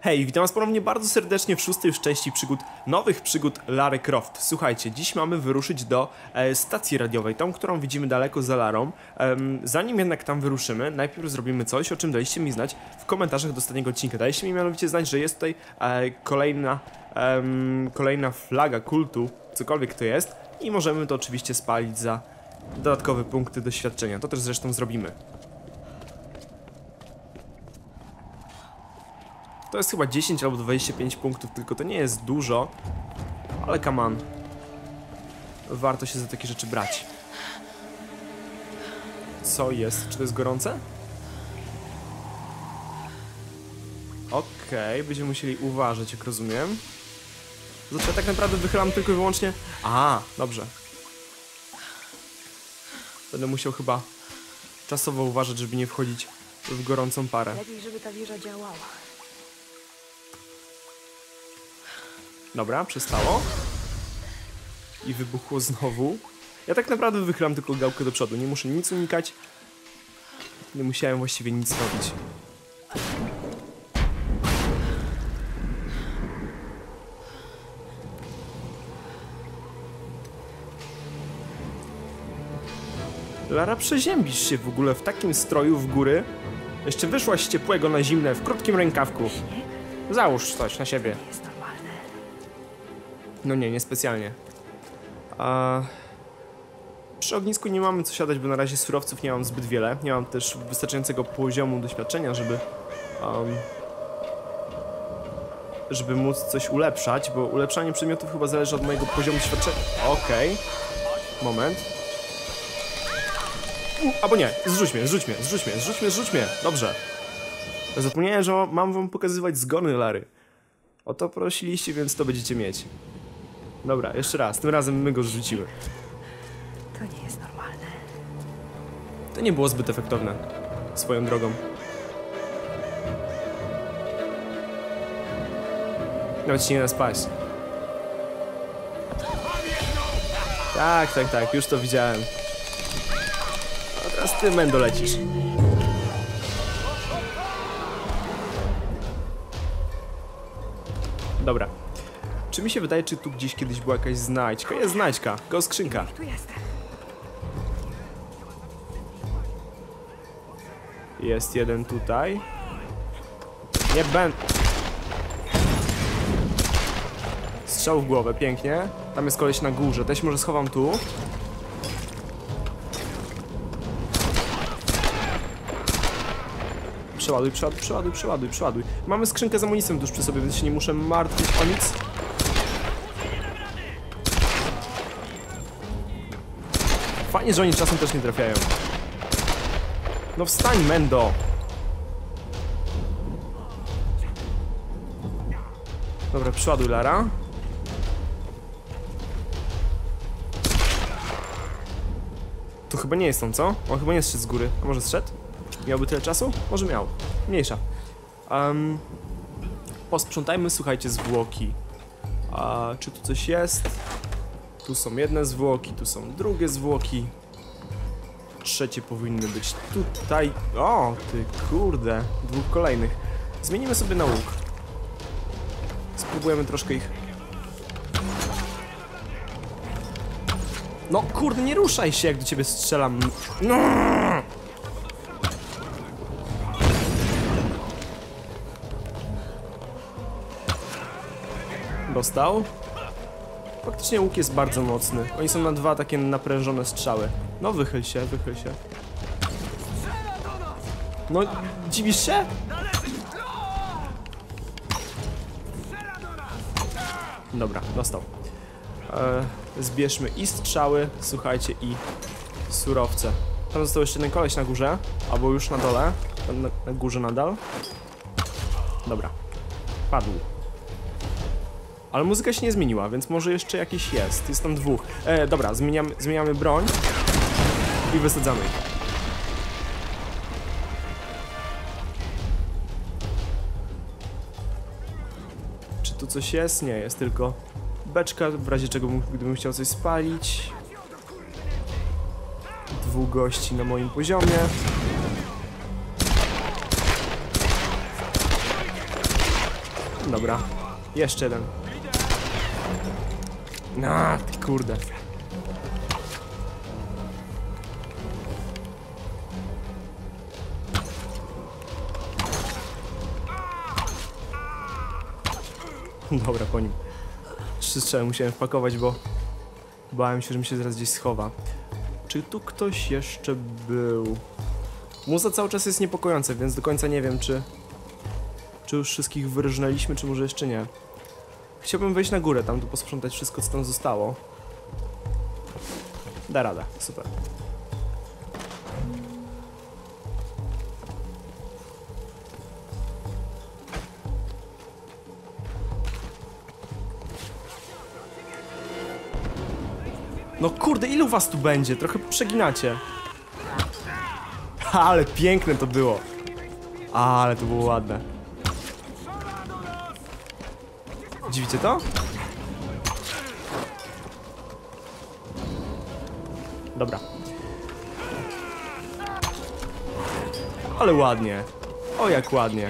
Hej, witam was ponownie bardzo serdecznie w szóstej już części nowych przygód Lary Croft. Słuchajcie, dziś mamy wyruszyć do stacji radiowej, tą, którą widzimy daleko za Larą. Zanim jednak tam wyruszymy, najpierw zrobimy coś, o czym daliście mi znać w komentarzach do ostatniego odcinka. Daliście mi mianowicie znać, że jest tutaj kolejna flaga kultu, cokolwiek to jest, i możemy to oczywiście spalić za dodatkowe punkty doświadczenia. To też zresztą zrobimy. To jest chyba 10 albo 25 punktów, tylko to nie jest dużo, ale come on. Warto się za takie rzeczy brać. Co jest? Czy to jest gorące? Okej, będziemy musieli uważać, jak rozumiem. Znaczy, ja tak naprawdę wychylam tylko i wyłącznie... A, dobrze. Będę musiał chyba czasowo uważać, żeby nie wchodzić w gorącą parę. Lepiej, żeby ta wieża działała. Dobra, przestało. I wybuchło znowu. Ja tak naprawdę wychylam tylko gałkę do przodu. Nie muszę nic unikać. Nie musiałem właściwie nic robić. Lara, przeziębisz się w ogóle w takim stroju w góry. Jeszcze wyszłaś z ciepłego na zimne w krótkim rękawku. Załóż coś na siebie. No nie, niespecjalnie. Przy ognisku nie mamy co siadać, bo na razie surowców nie mam zbyt wiele. Nie mam też wystarczającego poziomu doświadczenia, żeby móc coś ulepszać, bo ulepszanie przedmiotów chyba zależy od mojego poziomu doświadczenia. Okej. Moment. Albo nie, zrzuć mnie. Dobrze. Zapomniałem, że mam wam pokazywać zgony Lary. O to prosiliście, więc to będziecie mieć. Dobra, jeszcze raz, tym razem my go zrzucimy. To nie jest normalne. To nie było zbyt efektowne, swoją drogą. Nawet się nie da spać. Tak, już to widziałem. A teraz ty, Mendo, lecisz. Dobra. Czy mi się wydaje, czy tu gdzieś kiedyś była jakaś znajdźka? Jest znajdźka, skrzynka. Tu jest. Jest jeden tutaj. Nie będę. Strzał w głowę, pięknie. Tam jest koleś na górze, też może schowam tu. Przeładuj. Mamy skrzynkę z amunicją tuż przy sobie, więc się nie muszę martwić o nic. Fajnie, że oni czasem też nie trafiają. No wstań, Mendo! Dobra, przeładuj, Lara. Tu chyba nie jest on, co? On chyba nie zszedł z góry. A może zszedł? Miałby tyle czasu? Może miał. Mniejsza. Posprzątajmy, słuchajcie, zwłoki. Czy tu coś jest? Tu są jedne zwłoki, tu są drugie zwłoki. Trzecie powinny być tutaj. O, ty kurde. Dwóch kolejnych. Zmienimy sobie na łuk. Spróbujemy troszkę ich. No kurde, nie ruszaj się, jak do ciebie strzelam. No! Dostał. Faktycznie łuk jest bardzo mocny. Oni są na dwa takie naprężone strzały. No wychyl się. No, dziwisz się? Dobra, dostał. Zbierzmy i strzały, słuchajcie, i surowce. Tam został jeszcze jeden koleś na górze, albo już na dole. Na górze nadal. Dobra. Padł. Ale muzyka się nie zmieniła, więc może jeszcze jakiś jest. Jest tam dwóch. Dobra, zmieniamy broń i wysadzamy ich. Czy tu coś jest? Nie, jest tylko beczka, w razie czego gdybym chciał coś spalić. Dwóch gości na moim poziomie. Dobra. Jeszcze jeden. Ty kurde. Dobra, po nim. 3 strzały musiałem wpakować, bo bałem się, że mi się zaraz gdzieś schowa. Czy tu ktoś jeszcze był? Muza cały czas jest niepokojąca, więc do końca nie wiem, czy już wszystkich wyrżnęliśmy, czy może jeszcze nie. Chciałbym wejść na górę, tam tu posprzątać wszystko, co tam zostało. Da radę, super. No kurde, ilu was tu będzie? Trochę przeginacie. Ale piękne to było. Ale to było ładne. Dziwicie to? Dobra. Ale ładnie. O, jak ładnie.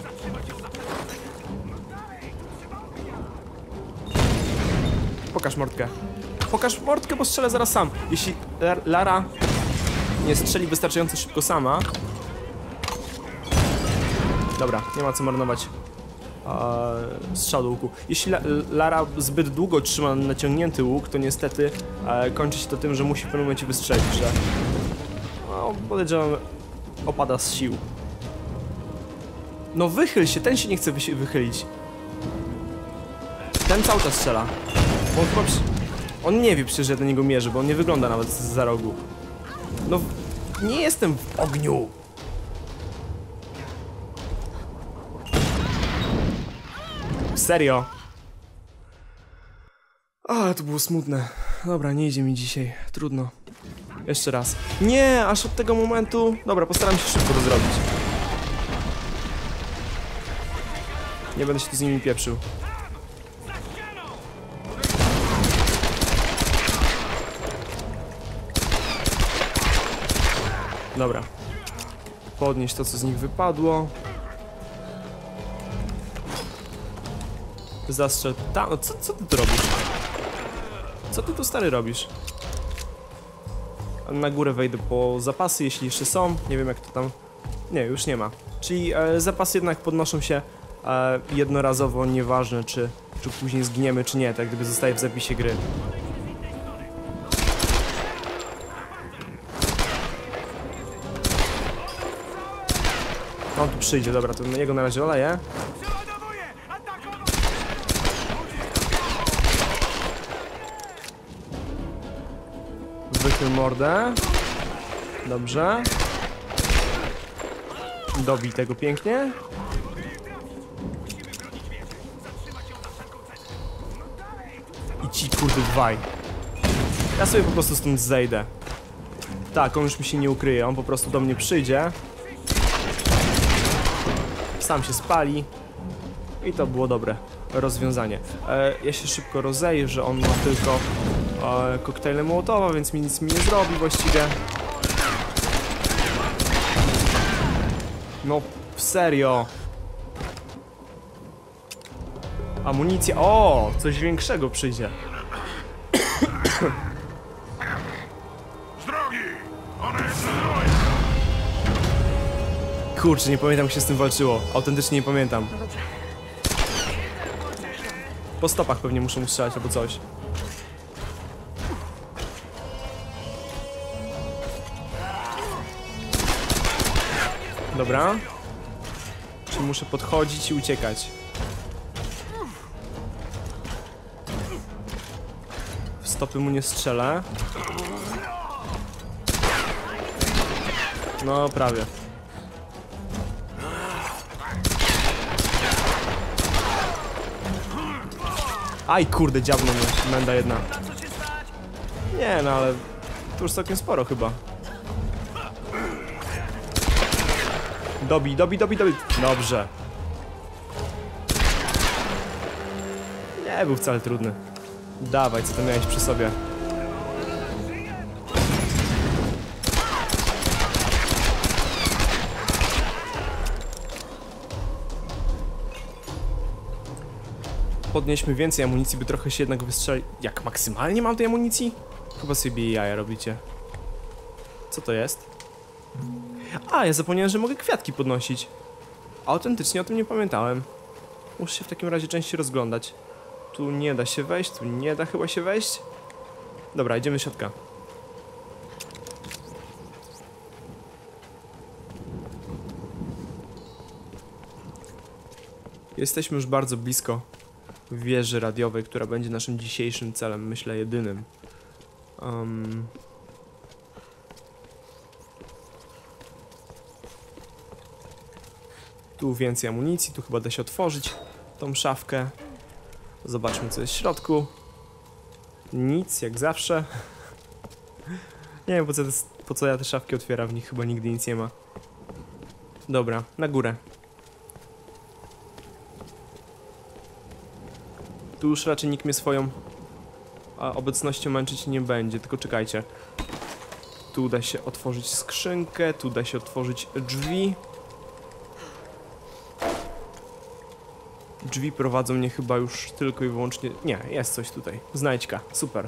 Pokaż mordkę. Pokaż mordkę, bo strzelę zaraz sam. Jeśli Lara nie strzeli wystarczająco szybko sama. Dobra, nie ma co marnować strzału do łuku. Jeśli Lara zbyt długo trzyma naciągnięty łuk, to niestety kończy się to tym, że musi w pewnym momencie wystrzelić, że no, podejrzewam, opada z sił. No wychyl się, ten się nie chce wychylić. Ten cały czas strzela. On chyba on nie wie przecież, że ja do niego mierzę, bo on nie wygląda nawet za rogu. No, nie jestem w ogniu. Serio? Ale to było smutne. Dobra, nie idzie mi dzisiaj. Trudno. Jeszcze raz. Nie, aż od tego momentu... Dobra, postaram się szybko to zrobić. Nie będę się tu z nimi pieprzył. Dobra. Podnieść to, co z nich wypadło. Zastrzel... No co ty tu robisz? Co ty tu, stary, robisz? Na górę wejdę po zapasy, jeśli jeszcze są. Nie wiem, jak to tam... Nie, już nie ma. Czyli zapasy jednak podnoszą się jednorazowo, nieważne czy później zginiemy, czy nie. Tak gdyby zostaje w zapisie gry. On tu przyjdzie, dobra, to jego na razie oleję. Wychyl mordę. Dobrze. Dobij tego pięknie. I ci kurde dwaj. Ja sobie po prostu stąd zejdę. Tak, on już mi się nie ukryje, on po prostu do mnie przyjdzie. Sam się spali. I to było dobre rozwiązanie. Ja się szybko rozejrzę, on ma tylko koktajle Mołotowa, więc nic mi nie zrobi właściwie. No, serio. Amunicja. O, coś większego przyjdzie. Kurczę, nie pamiętam, jak się z tym walczyło. Autentycznie nie pamiętam. Po stopach pewnie muszę mu strzelać albo coś. Dobra. Czy muszę podchodzić i uciekać? W stopy mu nie strzelę. No, prawie. Aj, kurde, dziabno mnie, menda jedna. Nie, no ale to już całkiem sporo chyba. Dobij. Dobrze. Nie był wcale trudny. Dawaj, co to miałeś przy sobie. podnieśmy więcej amunicji, by trochę się jednak wystrzelić. Jak maksymalnie mam tej amunicji? Chyba sobie jaja robicie. Co to jest? A, ja zapomniałem, że mogę kwiatki podnosić. Autentycznie o tym nie pamiętałem. Muszę się w takim razie częściej rozglądać. Tu nie da się wejść, tu nie da chyba się wejść. Dobra, idziemy do środka. Jesteśmy już bardzo blisko wieży radiowej, która będzie naszym dzisiejszym celem, myślę jedynym. Tu więcej amunicji, tu chyba da się otworzyć tą szafkę. Zobaczmy, co jest w środku. Nic, jak zawsze. Nie wiem, po co ja te szafki otwieram, w nich chyba nigdy nic nie ma. Dobra, na górę. Tu już raczej nikt mnie swoją obecnością męczyć nie będzie, tylko czekajcie. Tu da się otworzyć skrzynkę, tu da się otworzyć drzwi. Drzwi prowadzą mnie chyba już tylko i wyłącznie... Nie, jest coś tutaj. Znajdźka, super.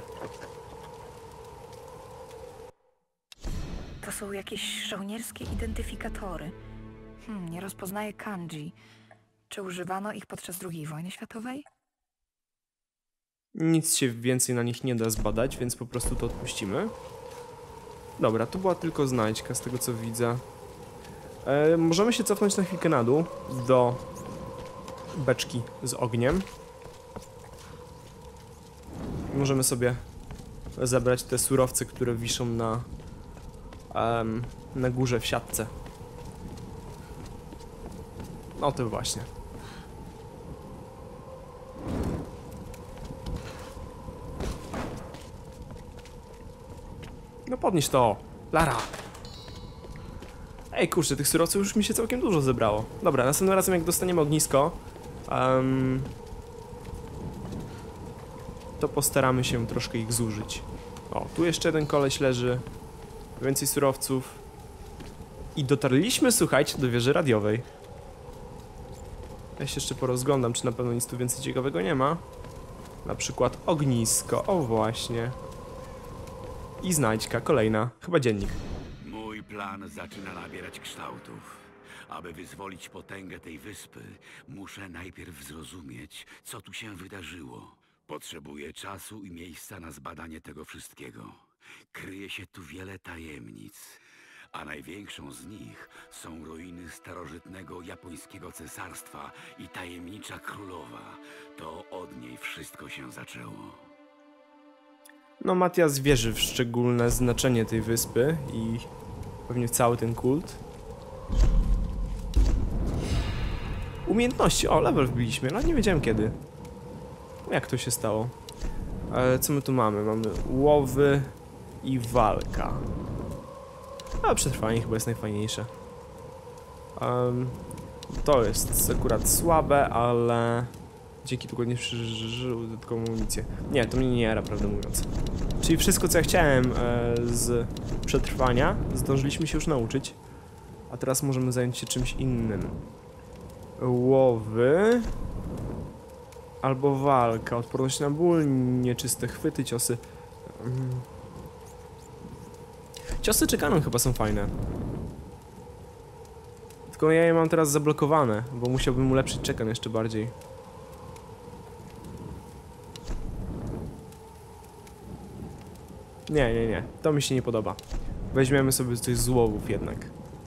To są jakieś żołnierskie identyfikatory. Nie rozpoznaję kanji. Czy używano ich podczas II wojny światowej? Nic się więcej na nich nie da zbadać, więc po prostu to odpuścimy. Dobra, to była tylko znajdźka z tego co widzę. Możemy się cofnąć na chwilkę na dół do beczki z ogniem. Możemy sobie zebrać te surowce, które wiszą na górze w siatce. No to właśnie. No podnieś to, Lara. Ej, kurczę, tych surowców już mi się całkiem dużo zebrało. Dobra, następnym razem jak dostaniemy ognisko, to postaramy się troszkę ich zużyć. O, tu jeszcze jeden koleś leży. Więcej surowców. I dotarliśmy, słuchajcie, do wieży radiowej. Ja się jeszcze porozglądam, czy na pewno nic tu więcej ciekawego nie ma. Na przykład ognisko, o właśnie. I znajdźka, kolejna, chyba dziennik. Mój plan zaczyna nabierać kształtów. Aby wyzwolić potęgę tej wyspy, muszę najpierw zrozumieć, co tu się wydarzyło. Potrzebuję czasu i miejsca na zbadanie tego wszystkiego. Kryje się tu wiele tajemnic, a największą z nich są ruiny starożytnego japońskiego cesarstwa i tajemnicza królowa. To od niej wszystko się zaczęło. No, Matias wierzy w szczególne znaczenie tej wyspy i pewnie w cały ten kult. Umiejętności, o, level wbiliśmy, ale nie wiedziałem kiedy. Jak to się stało? Co my tu mamy? Mamy łowy i walka. A przetrwanie chyba jest najfajniejsze. To jest akurat słabe, ale dzięki tego nie przeżył dodatkową amunicję. Nie, to mnie nie jara, prawdę mówiąc. Czyli wszystko, co ja chciałem z przetrwania, zdążyliśmy się już nauczyć. A teraz możemy zająć się czymś innym. Łowy albo walka, odporność na ból, nieczyste chwyty, ciosy. Ciosy czy kanon chyba są fajne. Tylko ja je mam teraz zablokowane, bo musiałbym ulepszyć czekan jeszcze bardziej. Nie, to mi się nie podoba. Weźmiemy sobie coś z łowów jednak.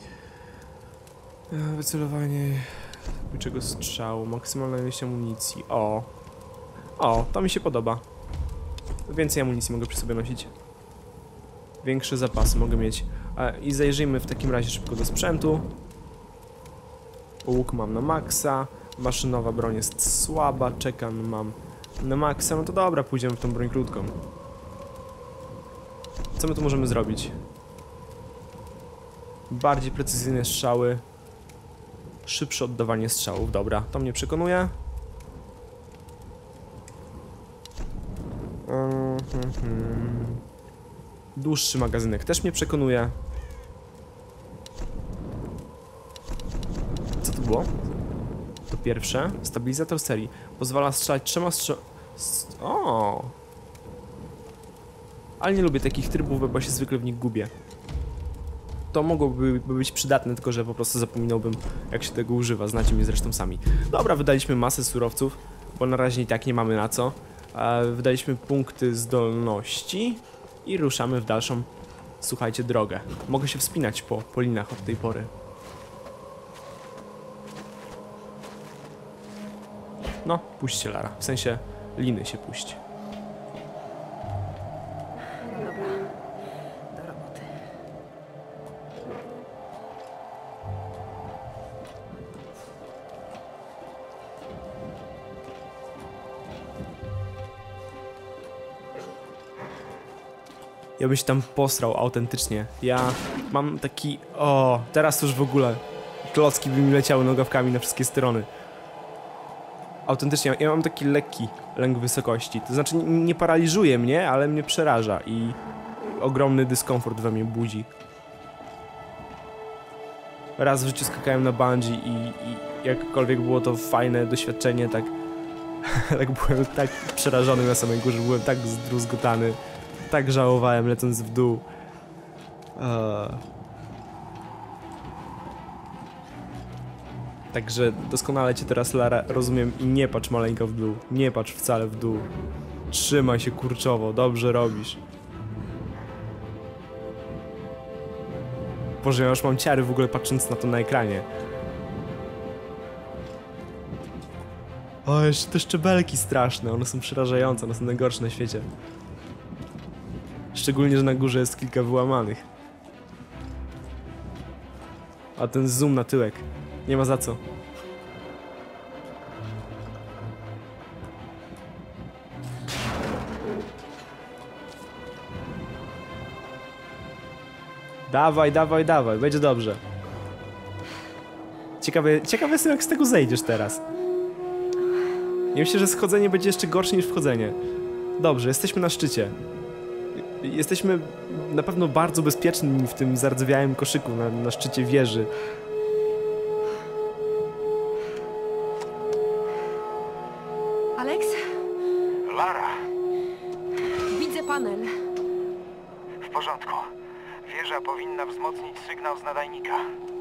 Wycelowanie czego strzału, maksymalna ilość amunicji. O, to mi się podoba. Więcej amunicji mogę przy sobie nosić. Większe zapasy mogę mieć. I zajrzyjmy w takim razie szybko do sprzętu. Łuk mam na maksa. Maszynowa broń jest słaba. Czekan mam na maksa. No to dobra, pójdziemy w tą broń krótką. Co my tu możemy zrobić? Bardziej precyzyjne strzały. Szybsze oddawanie strzałów. Dobra, to mnie przekonuje. Dłuższy magazynek też mnie przekonuje. Co to było? To pierwsze. Stabilizator serii. Pozwala strzelać 3 O! Ale nie lubię takich trybów, bo się zwykle w nich gubię. To mogłoby być przydatne, tylko że po prostu zapominałbym, jak się tego używa. Znacie mnie zresztą sami. Dobra, wydaliśmy masę surowców, bo na razie i tak nie mamy na co. Wydaliśmy punkty zdolności i ruszamy w dalszą, słuchajcie, drogę. Mogę się wspinać po linach od tej pory. No, puśćcie, Lara. W sensie liny się puść. Dobra, do roboty. Ja byś tam posrał autentycznie. Ja mam taki... O, teraz już w ogóle klocki by mi leciały nogawkami na wszystkie strony. Autentycznie, ja mam taki lekki lęk wysokości. To znaczy nie paraliżuje mnie, ale mnie przeraża i ogromny dyskomfort we mnie budzi. Raz w życiu skakałem na bungee i jakkolwiek było to fajne doświadczenie, tak byłem tak przerażony na samej górze, byłem tak zdruzgotany, tak żałowałem lecąc w dół. Także doskonale cię teraz, Lara, rozumiem i nie patrz maleńko w dół. Nie patrz wcale w dół. Trzymaj się kurczowo, dobrze robisz. Boże, ja już mam ciary w ogóle patrząc na to na ekranie. O, jeszcze te szczebelki straszne, one są przerażające, one są najgorsze na świecie. Szczególnie, że na górze jest kilka wyłamanych. A ten zoom na tyłek. Nie ma za co. Dawaj, dawaj, dawaj, będzie dobrze. Ciekawe jestem, jak z tego zejdziesz teraz. Ja myślę, że schodzenie będzie jeszcze gorsze niż wchodzenie. Dobrze, jesteśmy na szczycie. Jesteśmy na pewno bardzo bezpieczni w tym zardzewiałym koszyku na szczycie wieży. Alex? Lara, Widzę panel. w porządku. Wieża powinna wzmocnić sygnał z nadajnika.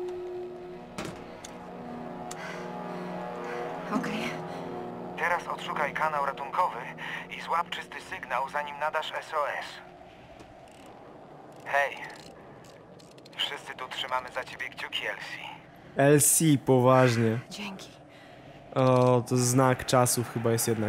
Okej. Teraz odszukaj kanał ratunkowy i złap czysty sygnał, zanim nadasz SOS. Hej, wszyscy tu trzymamy za ciebie kciuki, Elsie. LC, poważnie. Dzięki. O, to znak czasów chyba jest jednak.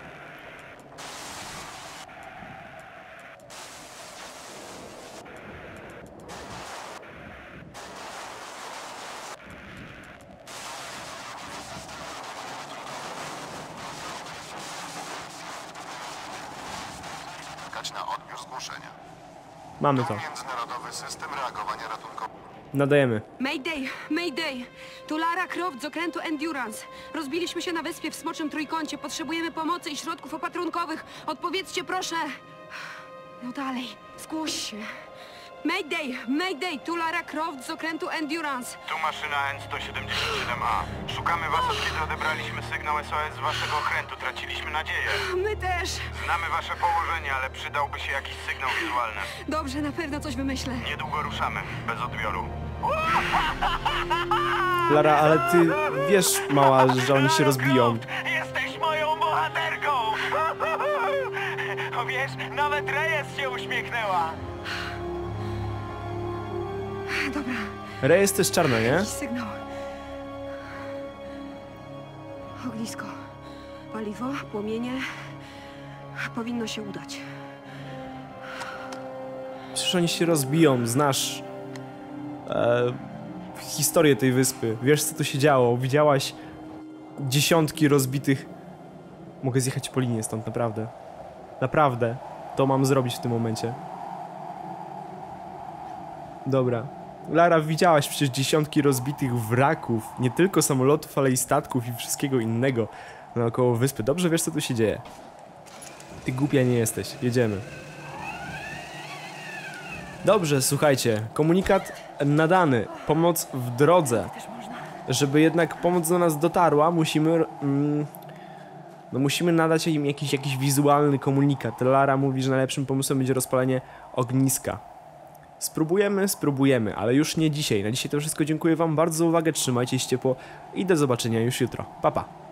Czekać na odbiór zgłoszenia. Mamy to. Międzynarodowy system reagowania ratunkowego. Nadajemy. Mayday! Mayday! Tu Lara Croft z okrętu Endurance. Rozbiliśmy się na wyspie w Smoczym Trójkącie. Potrzebujemy pomocy i środków opatrunkowych. Odpowiedzcie, proszę. No dalej, zgłoś się. Mayday! Mayday! Tu Lara Croft z okrętu Endurance. Tu maszyna N-177A. Szukamy was, od kiedy odebraliśmy sygnał SOS z waszego okrętu. Traciliśmy nadzieję. My też. Znamy wasze położenie, ale przydałby się jakiś sygnał wizualny. Dobrze, na pewno coś wymyślę. Niedługo ruszamy, bez odbioru. Lara, ale ty wiesz, mała, że oni się rozbiją. Jesteś moją bohaterką! Wiesz, nawet Reyes się uśmiechnęła. Dobra, Rey jest też czarna, nie? jakiś sygnał. Ognisko. Paliwo, płomienie. Powinno się udać. Przecież oni się rozbiją, znasz historię tej wyspy. Wiesz, co tu się działo. Widziałaś dziesiątki rozbitych... Mogę zjechać po linie stąd, naprawdę. Naprawdę. To mam zrobić w tym momencie. Dobra. Lara, widziałaś przecież dziesiątki rozbitych wraków. Nie tylko samolotów, ale i statków i wszystkiego innego naokoło wyspy. Dobrze wiesz, co tu się dzieje. Ty głupia nie jesteś. Jedziemy. Dobrze, słuchajcie. Komunikat nadany. Pomoc w drodze. Też można. żeby jednak pomoc do nas dotarła, musimy... no musimy nadać im jakiś wizualny komunikat. Lara mówi, że najlepszym pomysłem będzie rozpalenie ogniska. Spróbujemy, ale już nie dzisiaj. Na dzisiaj to wszystko. Dziękuję wam bardzo za uwagę, trzymajcie się ciepło i do zobaczenia już jutro. Pa, pa.